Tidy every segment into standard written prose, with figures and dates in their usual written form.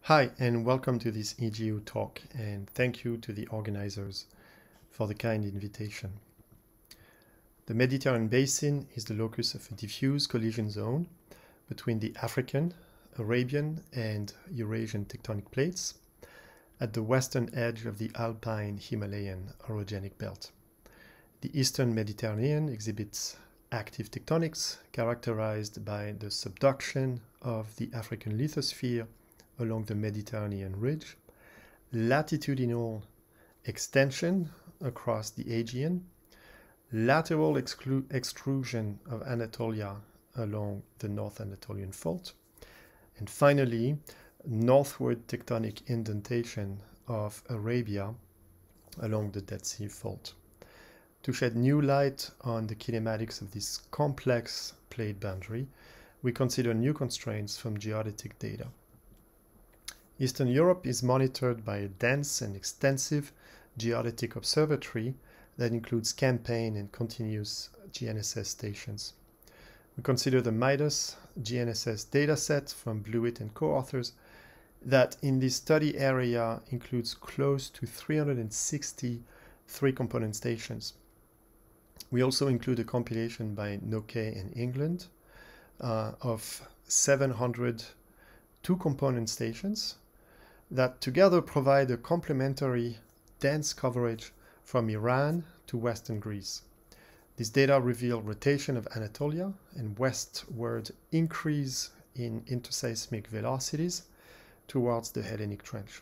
Hi, and welcome to this EGU talk, and thank you to the organizers for the kind invitation. The Mediterranean Basin is the locus of a diffuse collision zone between the African, Arabian, and Eurasian tectonic plates at the western edge of the Alpine-Himalayan orogenic belt. The eastern Mediterranean exhibits active tectonics characterized by the subduction of the African lithosphere along the Mediterranean ridge, latitudinal extension across the Aegean, lateral extrusion of Anatolia along the North Anatolian Fault, and finally, northward tectonic indentation of Arabia along the Dead Sea Fault. To shed new light on the kinematics of this complex plate boundary, we consider new constraints from geodetic data. Eastern Europe is monitored by a dense and extensive geodetic observatory that includes campaign and continuous GNSS stations. We consider the Midas GNSS dataset from Blewett and co-authors that in this study area includes close to 360 three-component stations. We also include a compilation by Noke in England of 700 two-component stations that together provide a complementary dense coverage from Iran to western Greece. These data reveal rotation of Anatolia and westward increase in interseismic velocities towards the Hellenic Trench.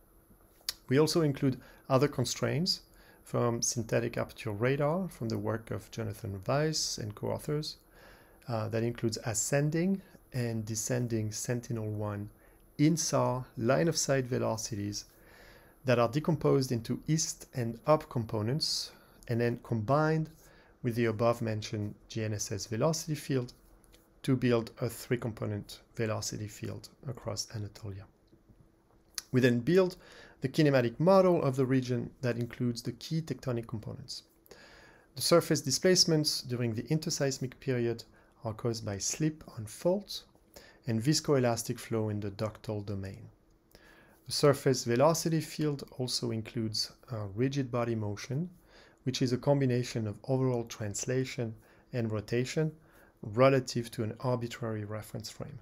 We also include other constraints from synthetic aperture radar from the work of Jonathan Weiss and co-authors that includes ascending and descending Sentinel-1 INSAR line-of-sight velocities that are decomposed into east and up components and then combined with the above-mentioned GNSS velocity field to build a three-component velocity field across Anatolia. We then build the kinematic model of the region that includes the key tectonic components. The surface displacements during the interseismic period are caused by slip on fault and viscoelastic flow in the ductal domain. The surface velocity field also includes rigid body motion, which is a combination of overall translation and rotation relative to an arbitrary reference frame.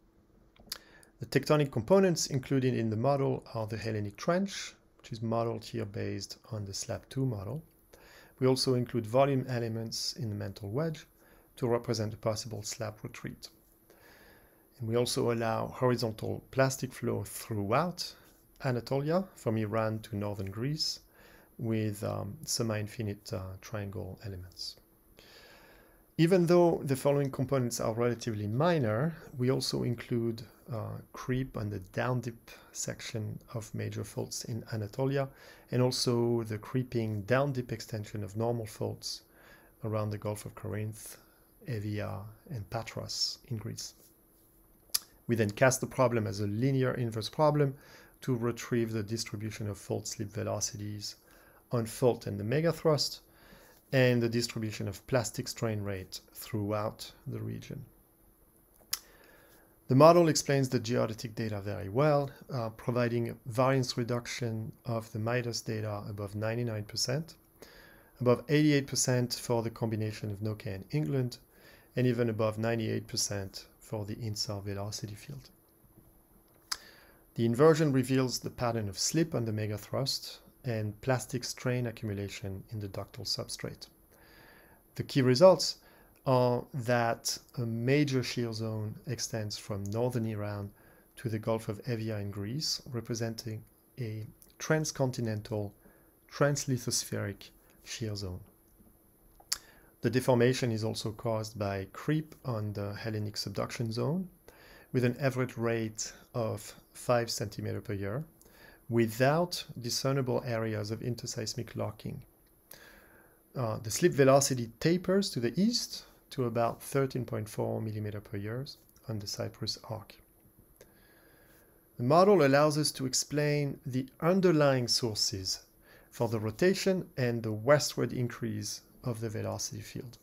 The tectonic components included in the model are the Hellenic Trench, which is modeled here based on the SLAB 2 model. We also include volume elements in the mantle wedge to represent a possible slab retreat. And we also allow horizontal plastic flow throughout Anatolia from Iran to northern Greece with semi-infinite triangle elements. Even though the following components are relatively minor, we also include creep on the down dip section of major faults in Anatolia and also the creeping down dip extension of normal faults around the Gulf of Corinth, Evia, and Patras in Greece. We then cast the problem as a linear inverse problem to retrieve the distribution of fault slip velocities on fault and the megathrust and the distribution of plastic strain rate throughout the region. The model explains the geodetic data very well, providing variance reduction of the Midas data above 99%, above 88% for the combination of Noke and England, and even above 98% for the INSAR velocity field. The inversion reveals the pattern of slip on the megathrust and plastic strain accumulation in the ductal substrate. The key results are that a major shear zone extends from northern Iran to the Gulf of Evia in Greece, representing a transcontinental translithospheric shear zone. The deformation is also caused by creep on the Hellenic subduction zone with an average rate of 5 cm per year without discernible areas of interseismic locking. The slip velocity tapers to the east to about 13.4 mm per year on the Cyprus arc. The model allows us to explain the underlying sources for the rotation and the westward increase of the velocity field.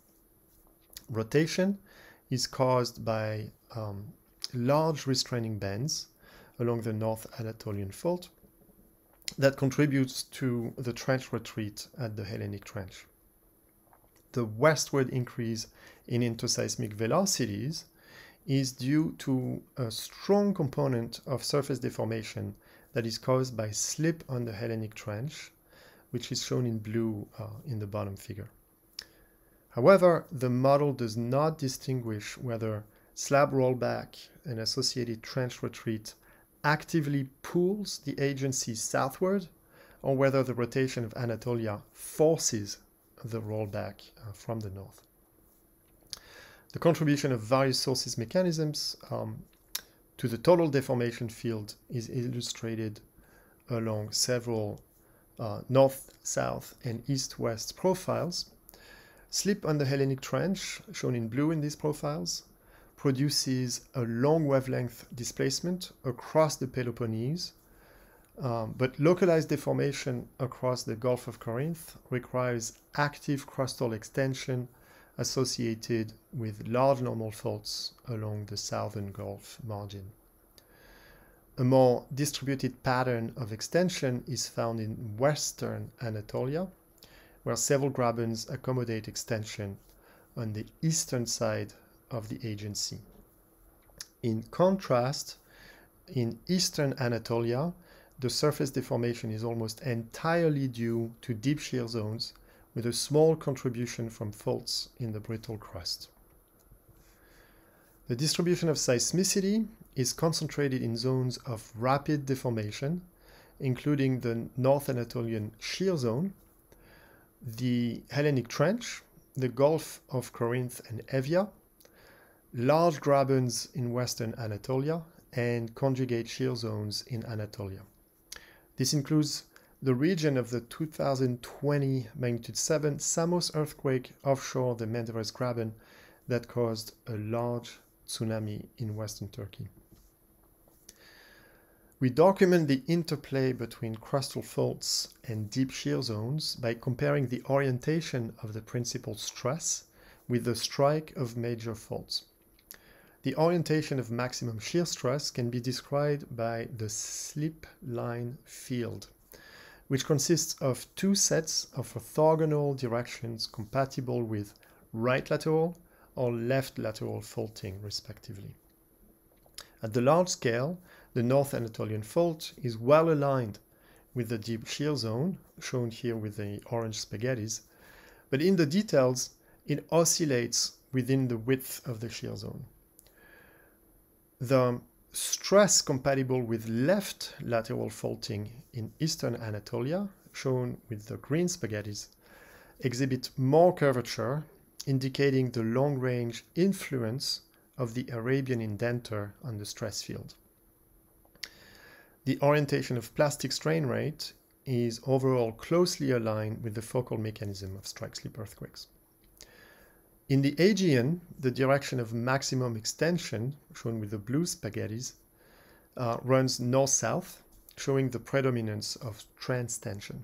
Rotation is caused by large restraining bands along the North Anatolian Fault that contributes to the trench retreat at the Hellenic Trench. The westward increase in interseismic velocities is due to a strong component of surface deformation that is caused by slip on the Hellenic Trench, which is shown in blue in the bottom figure. However, the model does not distinguish whether slab rollback and associated trench retreat actively pulls the Aegean Sea southward, or whether the rotation of Anatolia forces the rollback from the north. The contribution of various sources mechanisms to the total deformation field is illustrated along several north, south, and east-west profiles. Slip on the Hellenic Trench, shown in blue in these profiles, produces a long wavelength displacement across the Peloponnese, but localized deformation across the Gulf of Corinth requires active crustal extension associated with large normal faults along the southern Gulf margin. A more distributed pattern of extension is found in western Anatolia, where several grabens accommodate extension on the eastern side of the Aegean Sea. In contrast, in eastern Anatolia, the surface deformation is almost entirely due to deep shear zones, with a small contribution from faults in the brittle crust. The distribution of seismicity is concentrated in zones of rapid deformation, including the North Anatolian shear zone, the Hellenic Trench, the Gulf of Corinth and Evia, large grabens in western Anatolia, and conjugate shear zones in Anatolia. This includes the region of the 2020 magnitude 7 Samos earthquake offshore the Menderes Graben that caused a large tsunami in western Turkey. We document the interplay between crustal faults and deep shear zones by comparing the orientation of the principal stress with the strike of major faults. The orientation of maximum shear stress can be described by the slip line field, which consists of two sets of orthogonal directions compatible with right lateral or left lateral faulting, respectively. At the large scale, the North Anatolian Fault is well aligned with the deep shear zone, shown here with the orange spaghettis, but in the details, it oscillates within the width of the shear zone. The stress compatible with left lateral faulting in eastern Anatolia, shown with the green spaghettis, exhibit more curvature, indicating the long-range influence of the Arabian indenter on the stress field. The orientation of plastic strain rate is overall closely aligned with the focal mechanism of strike-slip earthquakes. In the Aegean, the direction of maximum extension, shown with the blue spaghettis, runs north-south, showing the predominance of transtension.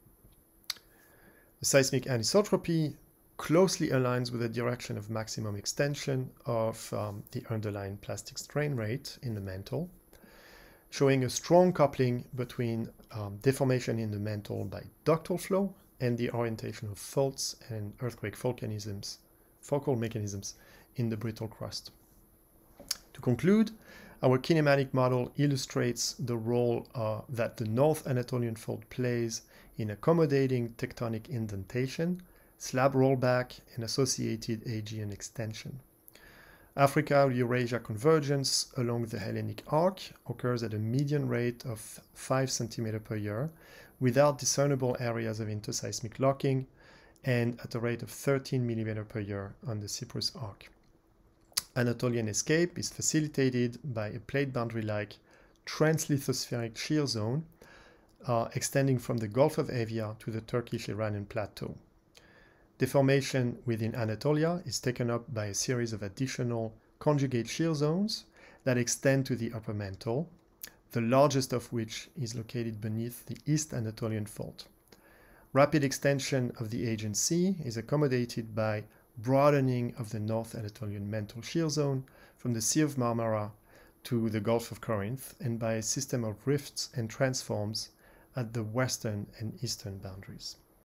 The seismic anisotropy closely aligns with the direction of maximum extension of the underlying plastic strain rate in the mantle, showing a strong coupling between deformation in the mantle by ductal flow and the orientation of faults and earthquake focal mechanisms in the brittle crust. To conclude, our kinematic model illustrates the role that the North Anatolian Fault plays in accommodating tectonic indentation, slab rollback, and associated Aegean extension. Africa-Eurasia convergence along the Hellenic arc occurs at a median rate of 5 cm per year without discernible areas of interseismic locking and at a rate of 13 mm per year on the Cyprus arc. Anatolian escape is facilitated by a plate boundary-like translithospheric shear zone extending from the Gulf of Evia to the Turkish-Iranian plateau. Deformation within Anatolia is taken up by a series of additional conjugate shear zones that extend to the upper mantle, the largest of which is located beneath the East Anatolian Fault. Rapid extension of the Aegean Sea is accommodated by broadening of the North Anatolian mantle shear zone from the Sea of Marmara to the Gulf of Corinth and by a system of rifts and transforms at the western and eastern boundaries.